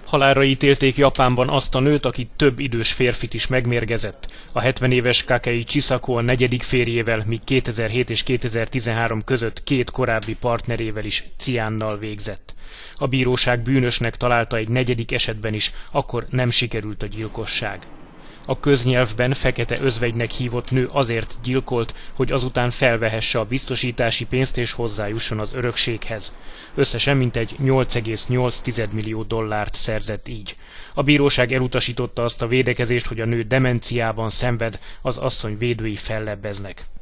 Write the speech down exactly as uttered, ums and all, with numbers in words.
Halálra ítélték Japánban azt a nőt, aki több idős férfit is megmérgezett. A hetven éves Kakei Chisako a negyedik férjével, míg kétezer-hét és kétezer-tizenhárom között két korábbi partnerével is ciánnal végzett. A bíróság bűnösnek találta egy negyedik esetben is, akkor nem sikerült a gyilkosság. A köznyelvben fekete özvegynek hívott nő azért gyilkolt, hogy azután felvehesse a biztosítási pénzt és hozzájusson az örökséghez. Összesen mintegy nyolc egész nyolc millió dollárt szerzett így. A bíróság elutasította azt a védekezést, hogy a nő demenciában szenved, az asszony védői fellebbeznek.